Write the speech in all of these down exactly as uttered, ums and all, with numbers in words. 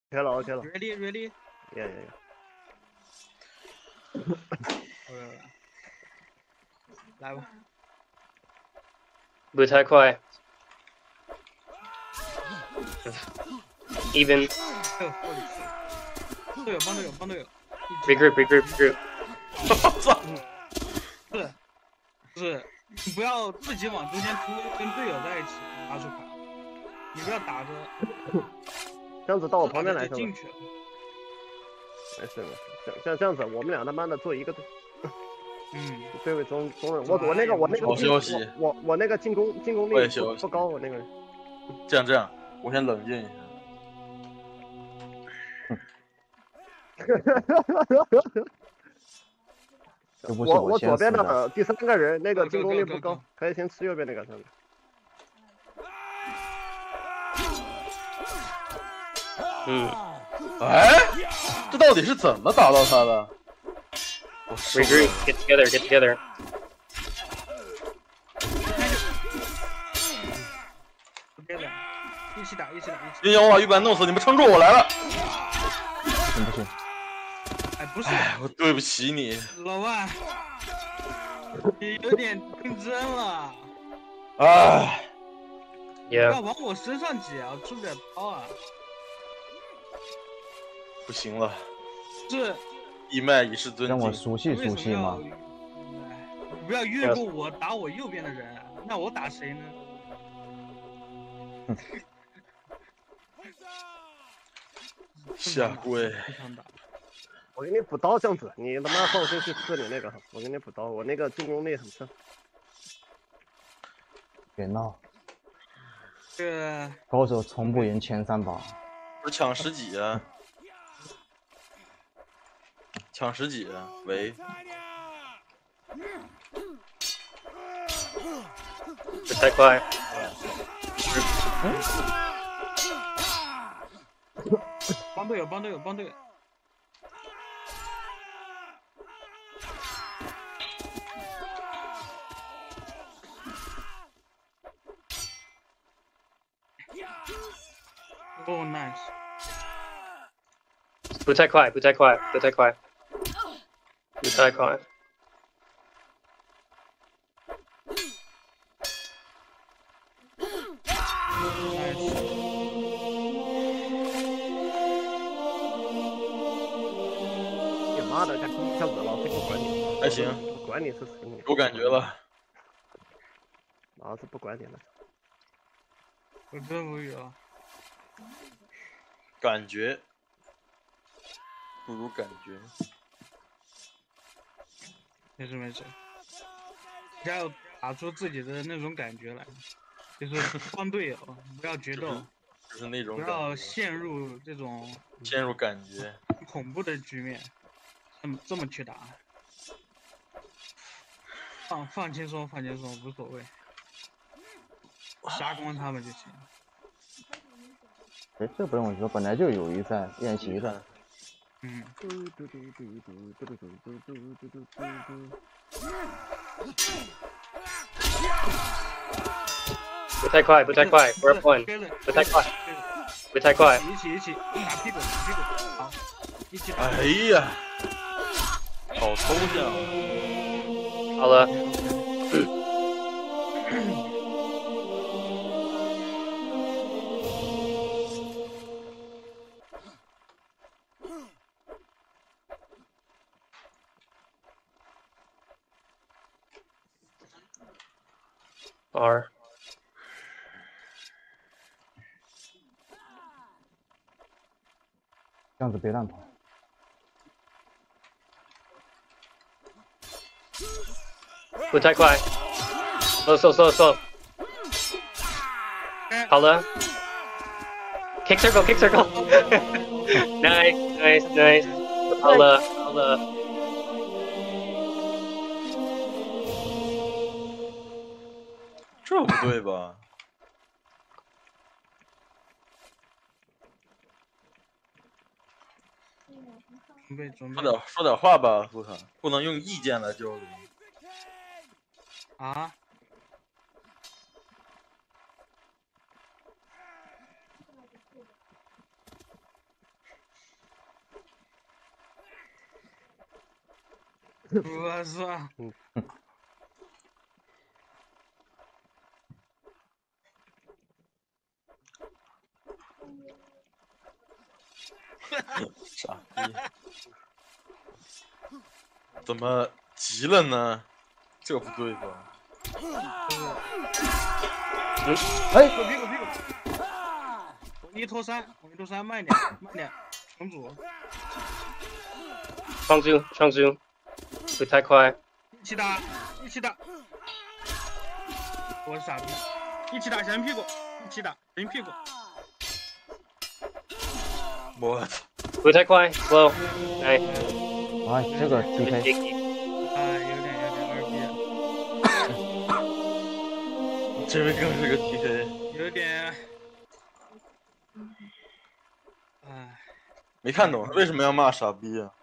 OK 了 OK 了 ，ready ready， 耶耶耶， 来吧， 不太快。Even。 队友帮队友帮队友。 Regroup regroup regroup。 我操！ 不是，不是，你不要自己往中间突，跟队友在一起拿出卡，你不要打着。 这样子到我旁边来是吧？ 进去了。 没事没事，像像这样子，我们俩他妈的做一个队。 嗯， 对位中中人，我我那个我那个好消息， 我我那个进攻进攻力不不高，我那个。 这样这样，我先冷静一下。 我我左边的第三个人那个进攻力不高，可以先吃右边那个上面。 嗯， 哎，这到底是怎么打到他的 ？Regroup, get together, get together. 一起打，一起打，一起。 阴阳我把玉板弄死，你们撑住，我来了。 不行不行。 哎，不是， 哎，我对不起你， 老万，你有点认真了。 哎， 不要往我身上挤啊，我出不了刀啊。 不行了， 是。 义卖以示尊敬。 让我熟悉熟悉嘛。 不要越过我打我右边的人，那我打谁呢？ 下跪。 我给你补刀，这样子，你他妈放心去吃你那个，我给你补刀，我那个进攻力很强。 别闹。 这高手从不赢前三把。 不是抢十几啊？抢十几啊？喂。 不太快。 帮队友，帮队友，帮队友。Oh nice。 不太快，不太快，不太快，不太快。 妈的，这一下子老子不管你， 还行， 不管你是谁， 有感觉了， 老子不管你了。 我真无语了。 感觉不如感觉。 没事没事，只要打出自己的那种感觉来，就是帮队友，不要决斗， 就是那种不要陷入这种陷入感觉恐怖的局面。这么这么去打，放放轻松，放轻松，无所谓，杀光他们就行。 哎，这不用说，本来就有一赛练习的。 嗯。 不太快，不太快 ，four point，不太快，不太快。 一起一起打屁股，打屁股，好，一起打。 哎呀！好抽象。 好了。R。 这样子别乱跑。 不太快，slow slow slow slow。好了 ，kick circle kick circle，nice nice nice， 好了好了。 这不对吧？说点说点话吧，卢卡，不能用意见来交流。 啊？ 我操！ 嗯。 傻逼！怎么急了呢？这不对吧？ 哎， 屁股屁股！我一拖三，我一拖三，慢点，慢点，重组。 双 zoom 双 zoom， 不太快。 一起打，一起打！我是傻逼！一起打小人屁股，一起打人屁股。 我操！ 不太快 ，slow， 哎， 哎，这个 P K， 哎，有点有点二逼。 这位更是个 P K， 有点，哎， 没看懂为什么要骂傻逼啊？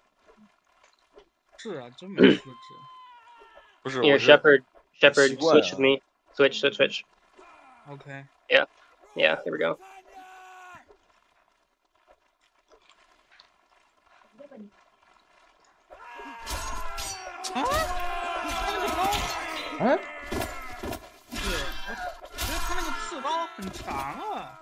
是啊，真没素质。 不是， Here 我是 Shepherd Shepherd 习惯 switch with me, switch switch switch. OK。 Yeah, yeah, here we go. 啊！ 哎， 是，我觉得他那个刺刀很长啊。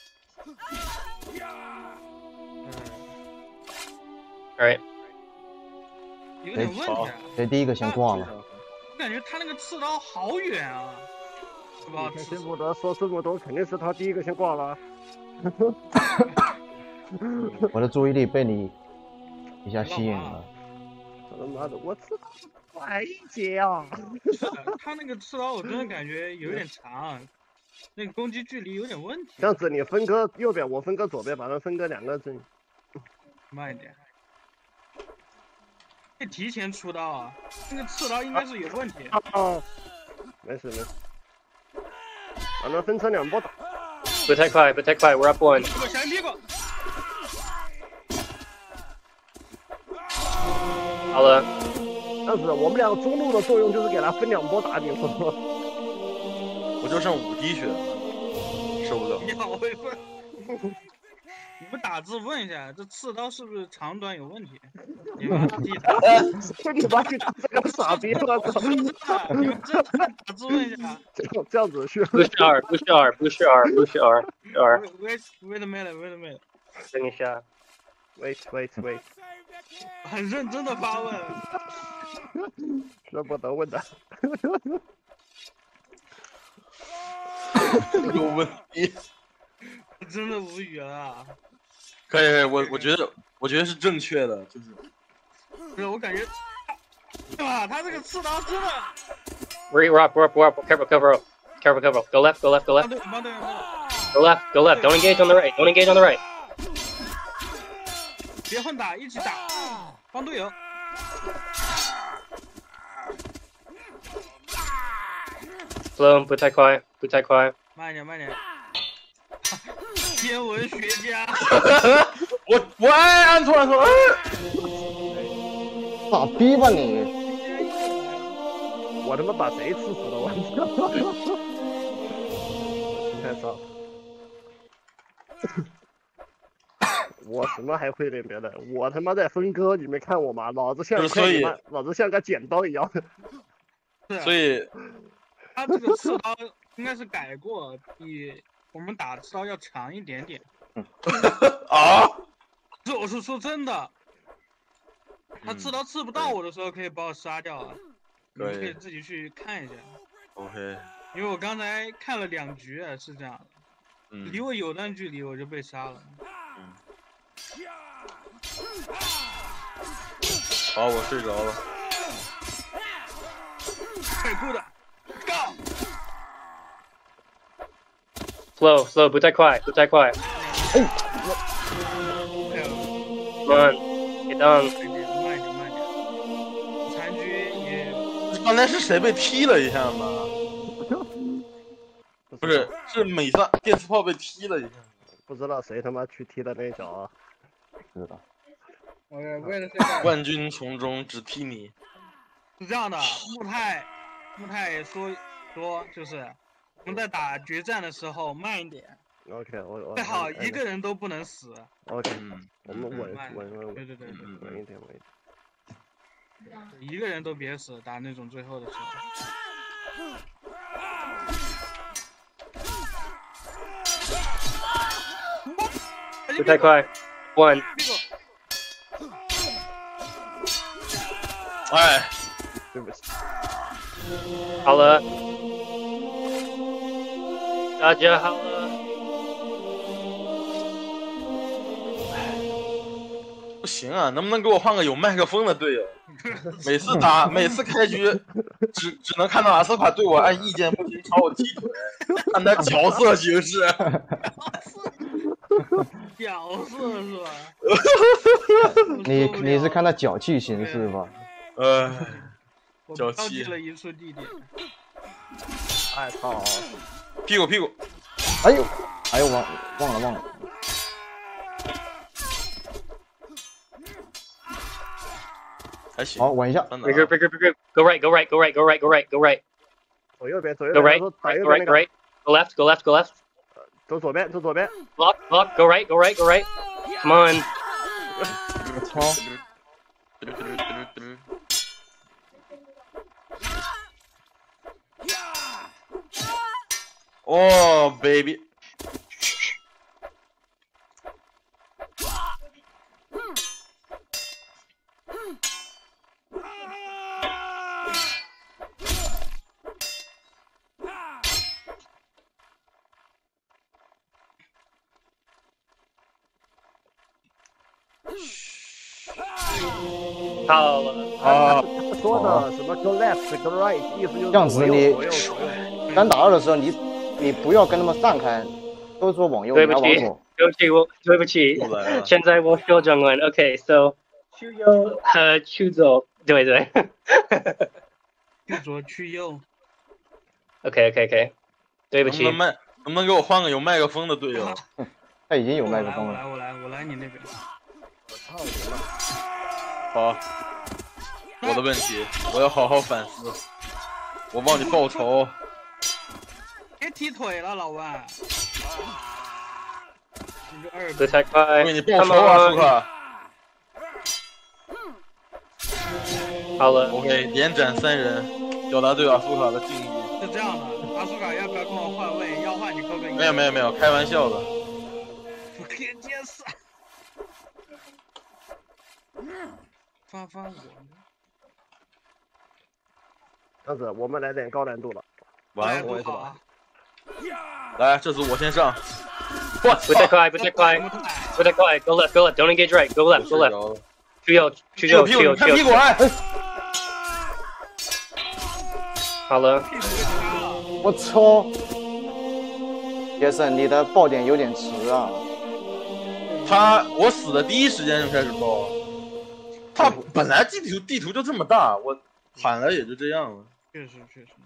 嗯， Alright. 有点问题啊。 谁第一个先挂了？ 我感觉他那个刺刀好远啊，是吧？ 你先不得说这么多，肯定是他第一个先挂了。 我的注意力被你一下吸引了。 他妈的，我知道快一截啊！ 他那个刺刀我真的感觉有点长，那个攻击距离有点问题。 这样子你分割右边，我分割左边，把它分割两个阵。 慢一点。可以提前出刀啊，那个刺刀应该是有问题。 啊，没事没事，把它分成两波打。 不太快，不太快 ，we're up one. 我小人屁股。 好了。 但是我们俩中路的作用就是给他分两波打，你说说。 我就剩五滴血了，受不了。 你好，我一会儿。你们打字问一下，这刺刀是不是长短有问题？你们替他。 你妈去打这个傻逼！我操！ 你们真的打字问一下。 这样这样子去。 不是 R， 不是 R， 不是 R， 不是 R， R。 Wait wait a minute, wait a minute。 等一下。 Wait wait wait。 很认真的发问。 舍不得问的。 有问题。 真的无语了。 可以，可以，我我觉得，我觉得是正确的，就是。 不是，我感觉，对吧？他这个刺刀真的。 We're we're up, we're up, we're up. Careful, careful, careful, careful. Go left, go left, go left. Go left, go left. Don't engage on the right. Don't engage on the right. 别混打，一起打，帮队友。 Slow， 不太快，不太快。 慢一点，慢一点。天文学家。 我我哎，按错按错，哎， 傻逼吧你！ 我他妈把谁刺死了？我操！太骚！我什么还会点别的？我他妈在分割，你没看我吗？老子像所以老子像个剪刀一样。 所以， 他这个刺刀应该是改过，比我们打刺刀要长一点点。 啊！ 这我是说真的，他刺刀刺不到我的时候，可以把我杀掉啊。你们可以自己去看一下。 OK。 因为我刚才看了两局啊，是这样的。 嗯。 离我有段距离，我就被杀了。 嗯。好，我睡着了。 快酷的 ，Go！ Slow, slow， 不太快，不太快。 哎， 慢 ，get down。 慢点，慢点，慢点。残局也。 刚才是谁被踢了一下吗？不是，是美萨电磁炮被踢了一下。 不知道谁他妈去踢的那一脚啊？ 知道。 我为了这个。 冠军从中只踢你。 是这样的，木太，木太说说就是，我们在打决战的时候慢一点。 OK， 我我。 最好一个人都不能死。 OK， 我们稳稳稳稳， 对对对对， 稳一点稳一点。 一个人都别死，打那种最后的时候。 不太快 ，one。 哎， 对不起。 好了，大家好了。 不行啊，能不能给我换个有麦克风的队友？每次打，每次开局，只只能看到阿斯卡对我按意见不行，朝我踢腿，看他角色形式。 角色是吧？ 你你是看他脚气形式吧？ 呃， 我标记了一处地点。 哎操！ 屁股屁股！ 哎呦，哎呦忘忘了忘了。 还行。 好，稳一下。 Big group, big group, big group. Go right, go right, go right, go right, go right, go right. 左右边，左右 Go 边。 right, 打 right, 右 go 边 right, 那 go 个。 right. Go left, go left, go left. 走左边，走左边。 Block, block. Go right, go right, go right. Come on. 我操！ 哦 ，baby。 好了。 啊，他说的什么 go left go right， 意思就是这样子你左右左右。 单打二的时候，你你不要跟他们散开，都说往右， 对不起， 你要往左。 对不起，我对不起。现在我说中文 ，OK，so 去右和去左，对对。 去左去右。 OK OK OK， 对不起。 能不能麦？能不能给我换个有麦克风的队友？ 他已经有麦克风我了。 来我来我来我来你那边。 操你妈！ 好，我的问题，我要好好反思。我帮你报仇。 别踢腿了，老万。你个二。 不太快。 为你报仇啊，舒克。 好了。 OK， 连斩三人，表达对阿苏卡的敬意。 是这样的，阿苏卡要不要跟我换位？要换你扣个一。 没有没有没有，开玩笑的。 不可以接受。发发我。 这样子，我们来点高难度了。 完我好啊。 来，这次我先上。我不太快，不太快，不太快。Go left, go left. Don't engage right. Go left, go left. 去右，去右，去右，去右。 屁股来！ 好了。 我操！杰森，你的爆点有点迟啊。 他，我死的第一时间就开始爆。他本来地图地图就这么大，我喊了也就这样了。 确实确实。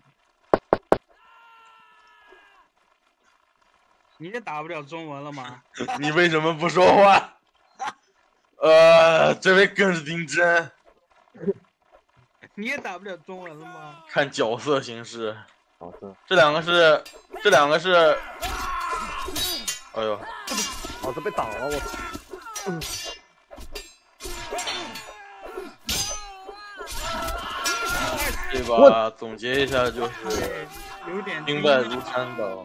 你也打不了中文了吗？ 你为什么不说话？呃，这位更是丁真。 你也打不了中文了吗？ 看角色形式。 角色。 这两个是，这两个是。哎呦， 老子被挡了，我。嗯。 对吧？总结一下就是， 有点兵败如山倒。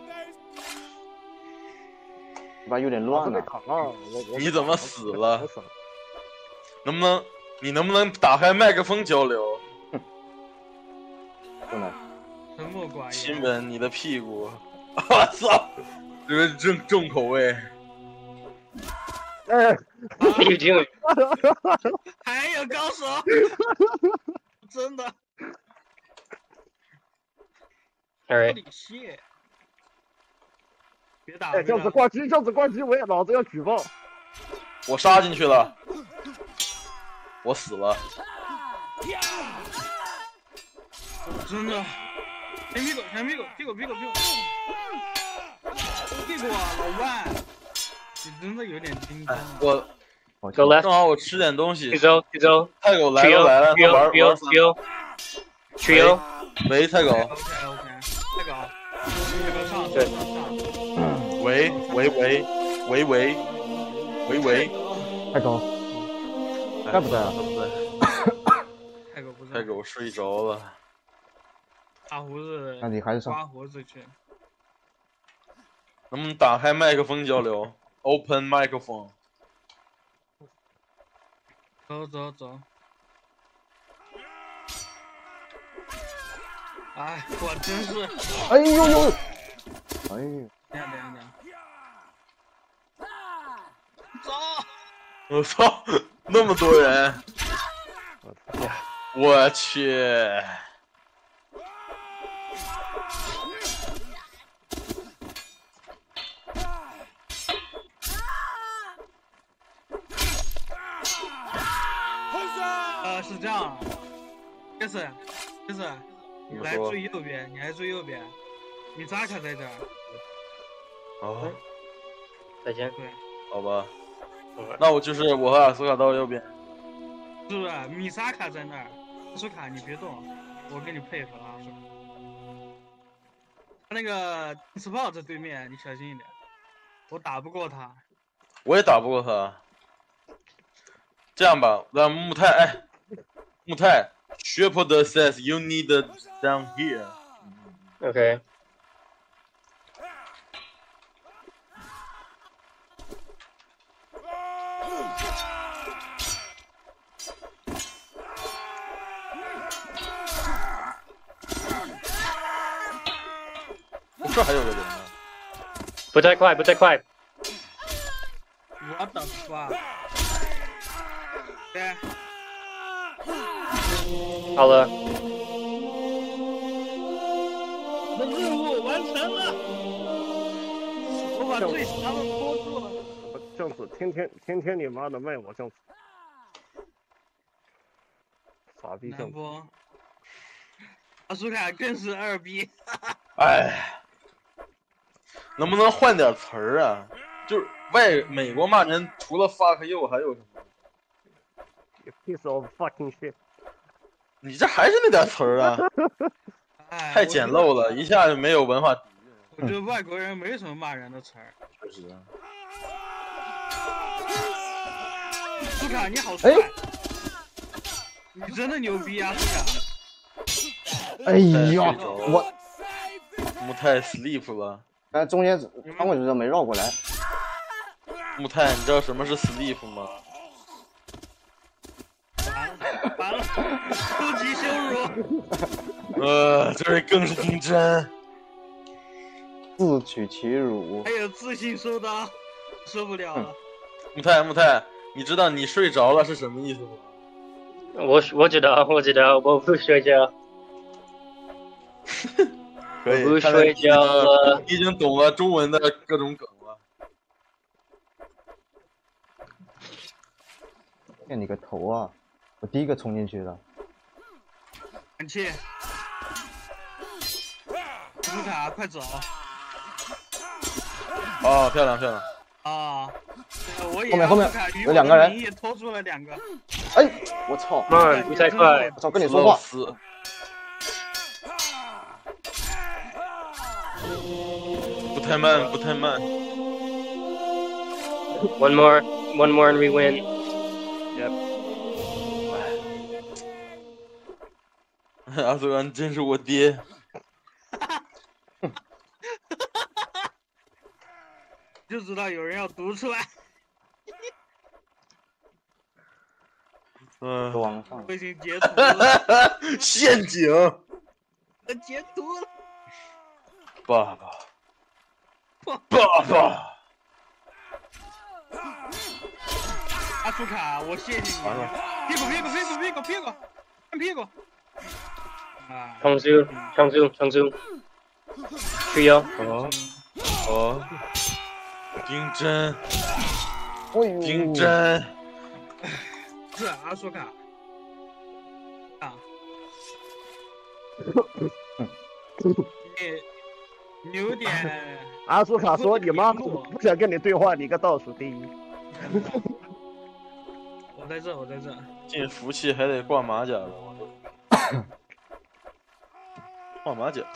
吧，有点乱了。 你怎么死了？能不能，你能不能打开麦克风交流？ 不能。 沉默寡言。 亲吻你的屁股，我操，这是重重口味。 哎， 已经。 还有高手，真的。 Alright。 李谢。别打！ 哎，这样子挂机，这样子挂机，我也老子要举报。 我杀进去了，我死了。 真的，前屁股，前屁股，屁股，屁股，屁股，屁股啊，老万，你真的有点精干。 我， Go left， 正好我吃点东西。 去走，去走。 太狗来了来了，他玩去右，去右，去右。 喂，太狗。 OK OK， 太狗，太狗上， 对。 喂喂喂喂喂喂喂， 太高，在不在啊？ 不在。 太狗睡着了。 刮胡子， 那你还是上。 刮胡子去。 能不能打开麦克风交流 ？Open microphone。 走走走。哎，我真是。 哎呦呦！哎呦！ 等下等下等下。走！ 我操，那么多人！我去！ 呃，是这样，这是，这是，你来最右边，你来最右边，你扎卡在这儿。 哦， 再见。 对， 好吧，那我就是我和阿苏卡到右边。 是不是？米萨卡在那儿，阿苏卡你别动，我跟你配合啊，阿苏卡。他那个斯炮在对面，你小心一点，我打不过他。 我也打不过他。这样吧，让木泰，哎，木泰 ，Shepherd says you need down here. Okay. 这还有个人呢。 不太快，不太快。 我的妈！对。 好了。 我的任务完成了，我把最强的拖住了。 酱子，天天天天你妈的卖我酱子，傻逼酱子。 阿苏卡更是二逼。 哎，能不能换点词儿啊？就是外美国骂人，除了 fuck you 还有什么 ？Piece of fucking shit。 你这还是那点词儿啊？太简陋了，一下就没有文化底蕴。 我觉得外国人没什么骂人的词儿。 确实。 苏卡，你好帅！你真的牛逼啊，苏卡！ 哎呀，我木泰 sleep 了。 哎，中间穿过去的没绕过来。 木泰，你知道什么是 sleep 吗？ 完了完了，初级羞辱。 呃，这位更是听真。 自取其辱。 还有自信收刀，受不了了。 木泰木泰，你知道你睡着了是什么意思吗？ 我我知道，我知道，我不睡觉。 可以， 不睡觉了。 你已经懂了中文的各种梗了。 骗你个头啊！我第一个冲进去的。 感谢。卢卡，快走！ 哦，漂亮漂亮。 啊，我也后面后面有两个人， 你也拖住了两个。 哎，我操！ 慢，不太快。 我操，跟你说话。 不太慢，不太慢。 One more, one more and we win. Yep. 阿苏安真是我爹。 就知道有人要读出来。 嗯， 往上。 我已经截图了。 陷阱。 我截图了。 爸爸。爸爸。 阿苏卡，我谢谢你。屁股屁股屁股屁股屁股，看屁股。啊。 长苏长苏长苏。去腰。 哦。哦。丁真。 丁丁真。 是阿苏卡。啊。你。你有点。 阿苏卡说：“你妈不想跟你对话，你个倒数第一。” 我在这，我在这。 进服气还得挂马甲了，挂马甲。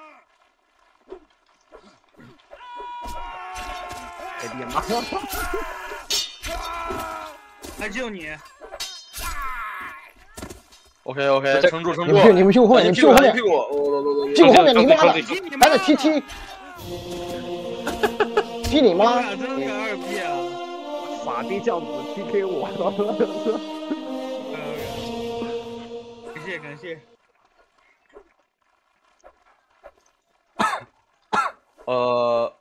哎你妈！ 来救你！ OK OK， 撑住撑住！ 你们去你们去后面，你们去后面屁，股！我屁股后面你妈的，来的个踢踢，踢你妈！ 真的有二逼啊！ 傻逼酱子 P K 我， 感谢感谢。 呃，